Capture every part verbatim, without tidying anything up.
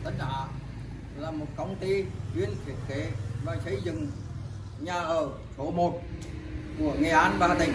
Tấn Hạ là một công ty chuyên thiết kế và xây dựng nhà ở số một của Nghệ An và Hà Tĩnh.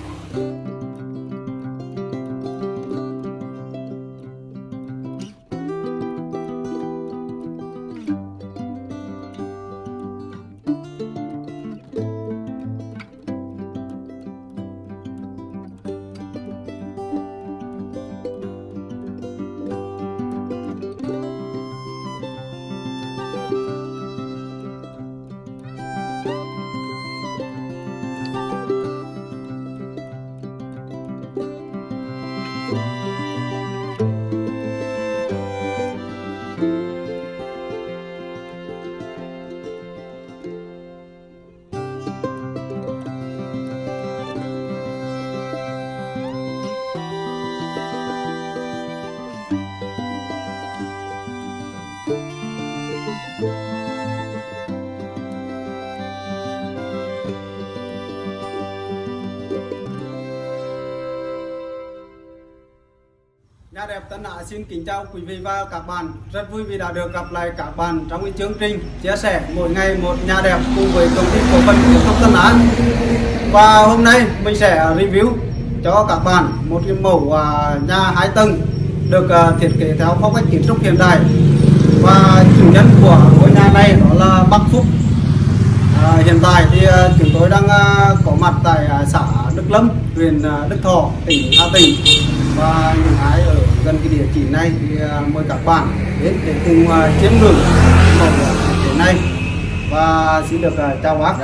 Nhà đẹp Tấn Hạ xin kính chào quý vị và các bạn. Rất vui vì đã được gặp lại các bạn trong cái chương trình chia sẻ mỗi ngày một nhà đẹp cùng với công ty cổ phần kiến trúc Tấn Hạ. Và hôm nay mình sẽ review cho các bạn một cái mẫu nhà hai tầng được thiết kế theo phong cách kiến trúc hiện đại. Và chủ nhân của ngôi nhà này đó là bác Phúc. À, hiện tại thì chúng tôi đang có mặt tại xã Đức Lâm, huyện Đức Thọ, tỉnh Hà Tĩnh. Và những ai ở gần cái địa chỉ này thì mời các bạn đến để cùng chiêm ngưỡng mẫu thiết kế này. Và xin được chào bác.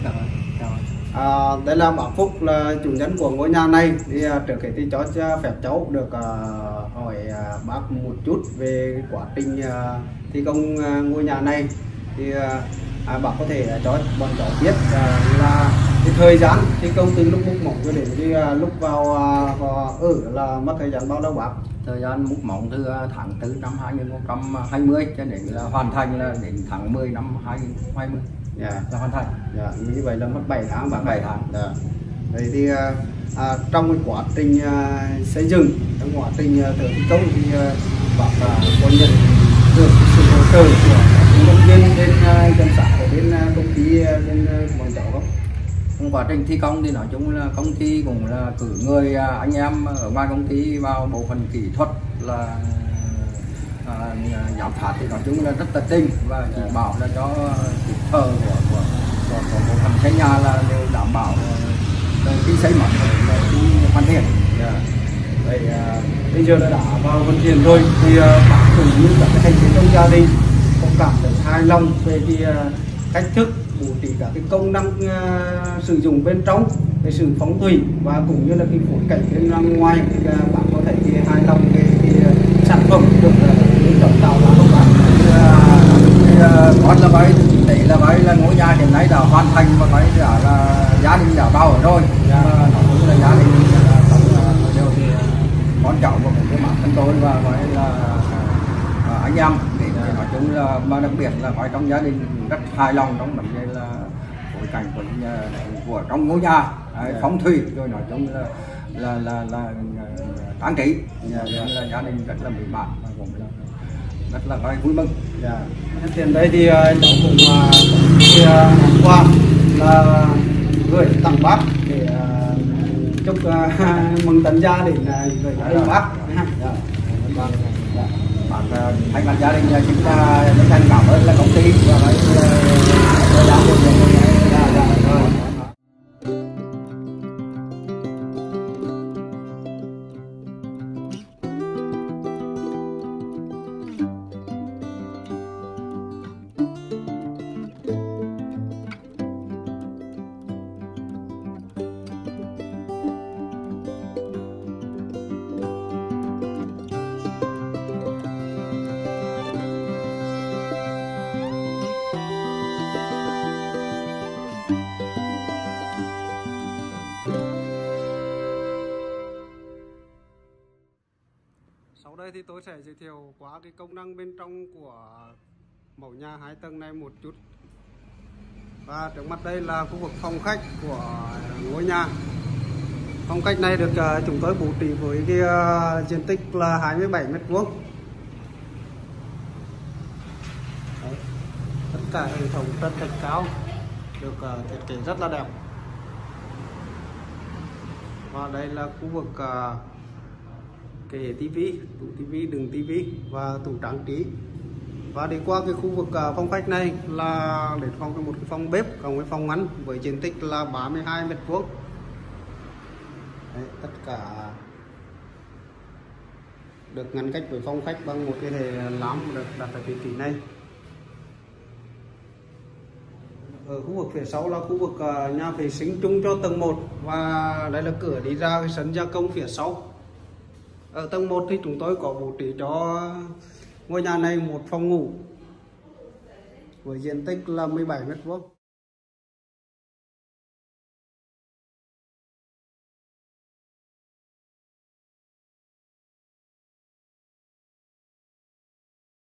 À, đây là bác Phúc, là chủ nhân của ngôi nhà này. Thì trước khi thì cho phép cháu được uh, hỏi uh, bác một chút về quá trình uh, thi công uh, ngôi nhà này. Thì uh, à, bác có thể cho bọn cháu biết uh, là cái thời gian thi công từ lúc múc mỏng cho đến khi uh, lúc vào uh, ở là mất thời gian bao lâu bác? Thời gian múc mỏng từ tháng tư năm hai nghìn không trăm hai mươi cho đến là hoàn thành là đến tháng mười năm hai nghìn không trăm hai mươi. Yeah. Là hoàn thành. Yeah. Như vậy là mất bảy tháng và bảy tháng. Yeah. Vậy thì à, trong cái quá trình à, xây dựng, trong quá trình à, thi công thì à, bác à, có nhận được sự hỗ trợ của nhân viên bên à, dân xã ở bên à, công ty à, bên à, bọn cháu không? Trong quá trình thi công thì nói chung là công ty cũng là cử người anh em ở ngoài công ty vào bộ phận kỹ thuật là à, giám sát, thì nói chung là rất tận tình và chỉ bảo là cho kỹ thuật của của của, của bộ phận xây nhà là đều đảm bảo khi xây mất và khi hoàn thiện. Yeah. Vậy à, bây giờ đã, đã vào hoàn thiện rồi thì à, bác cũng như các thành viên trong gia đình có cảm thấy hài lòng về cái à, cách thức bố trí các cái công năng uh, sử dụng bên trong, cái sự phóng thủy và cũng như là cái phối cảnh bên ngoài, thì uh, bạn có thể thì hài lòng về cái uh, sản phẩm được uh, tạo ra không bạn? Còn là vậy, thì là vậy là ngôi nhà hiện nay đã hoàn thành và vậy đã là gia đình đã vào ở rồi. Yeah. Mà nó cũng là gia đình là đều thì con cháu và một cái mặt thân tôi và vậy là uh, anh em thì yeah. Nói chung là mà đặc biệt là phải trong gia đình rất hài lòng trong vấn đề là phối cảnh của của trong ngôi nhà, yeah. Phong thủy rồi nói chung là là là là trang trí, yeah. Yeah. Là gia đình rất là mỹ mãn và cũng là rất là vui mừng. Yeah. Nhân tiện đây thì cháu cũng uh, qua là gửi tặng bác để uh, chúc uh, mừng tận gia đình uh, gửi tới bác. Yeah. Vâng. Yeah. Bạn thay mặt gia đình chúng ta rất thành cảm ơn là công ty và với thời gian của mình. Sau đây thì tôi sẽ giới thiệu qua cái công năng bên trong của mẫu nhà hai tầng này một chút. Và trước mặt đây là khu vực phòng khách của ngôi nhà. Phòng khách này được uh, chúng tôi bố trí với cái uh, diện tích là hai mươi bảy mét vuông. cả hệ thống trần thạch cao được uh, thiết kế rất là đẹp. Và đây là khu vực uh, kệ tivi, tủ tivi, đựng tivi và tủ trang trí. Và đi qua cái khu vực uh, phòng khách này là để phòng một cái phòng bếp cộng với phòng ăn với diện tích là ba mươi hai mét vuông. Tất cả được ngăn cách với phòng khách bằng một cái hệ lám được đặt ở vị trí này. Ở khu vực phía sau là khu vực uh, nhà vệ sinh chung cho tầng một, và đây là cửa đi ra cái sân gia công phía sau. Ở tầng một thì chúng tôi có bố trí cho ngôi nhà này một phòng ngủ với diện tích là mười bảy mét vuông.